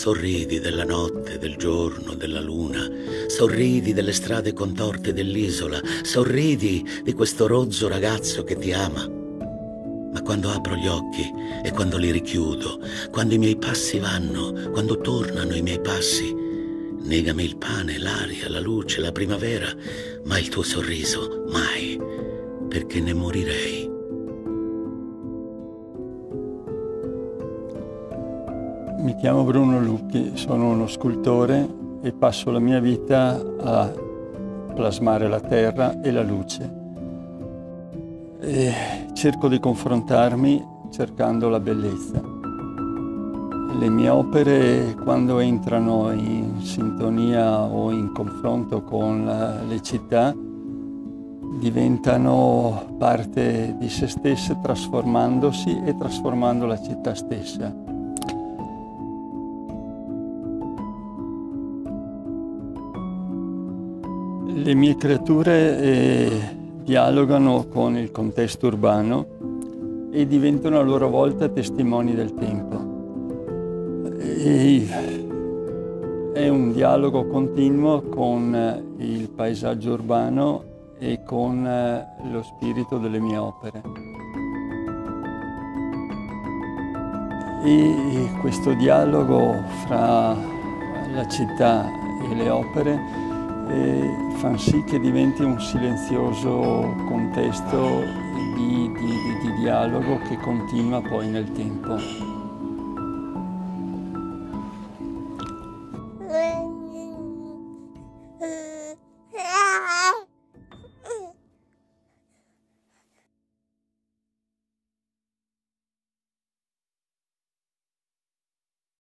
Sorridi della notte, del giorno, della luna, sorridi delle strade contorte dell'isola, sorridi di questo rozzo ragazzo che ti ama. Ma quando apro gli occhi e quando li richiudo, quando i miei passi vanno, quando tornano i miei passi, negami il pane, l'aria, la luce, la primavera, ma il tuo sorriso mai, perché ne morirei. Mi chiamo Bruno Lucchi, sono uno scultore e passo la mia vita a plasmare la terra e la luce. E cerco di confrontarmi cercando la bellezza. Le mie opere, quando entrano in sintonia o in confronto con le città, diventano parte di se stesse, trasformandosi e trasformando la città stessa. Le mie creature dialogano con il contesto urbano e diventano a loro volta testimoni del tempo. È un dialogo continuo con il paesaggio urbano e con lo spirito delle mie opere. E questo dialogo fra la città e le opere fa sì che diventi un silenzioso contesto di dialogo che continua poi nel tempo.